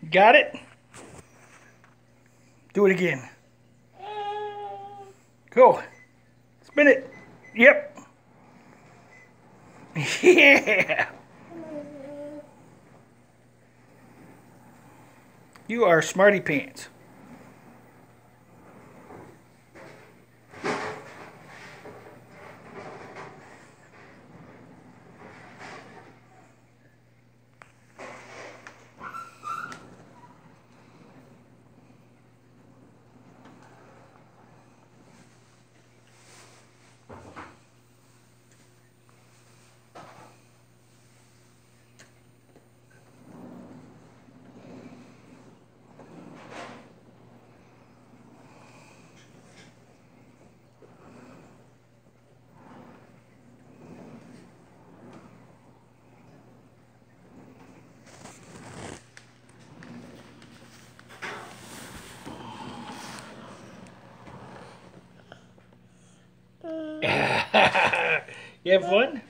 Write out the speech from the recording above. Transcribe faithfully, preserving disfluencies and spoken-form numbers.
Got it? Do it again. Go. Spin it. Yep. Yeah. You are smarty pants. You have fun?